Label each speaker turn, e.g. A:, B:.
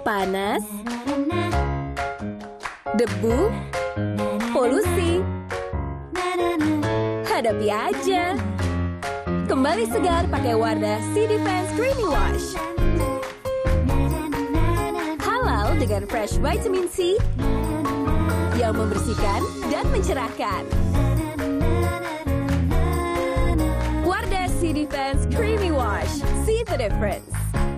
A: panas, debu, polusi. Hadapi aja. Kembali segar pakai Wardah C-Defense Creamy Wash. Halal dengan fresh vitamin C yang membersihkan dan mencerahkan. Wardah C-Defense Creamy Wash. See the difference.